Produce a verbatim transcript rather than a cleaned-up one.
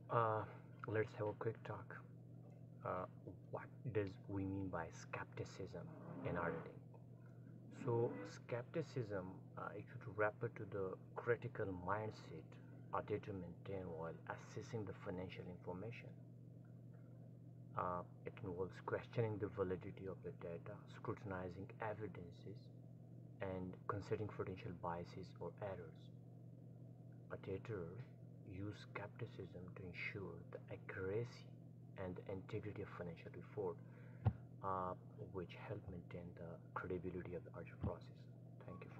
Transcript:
Uh, let's have a quick talk. Uh, what does we mean by skepticism in auditing? So, skepticism, uh, if you refer to the critical mindset auditor maintain while assessing the financial information. Uh, it involves questioning the validity of the data, scrutinizing evidences, and considering potential biases or errors. Auditor use skepticism to ensure the accuracy and the integrity of financial report, uh, which help maintain the credibility of the audit process. Thank you.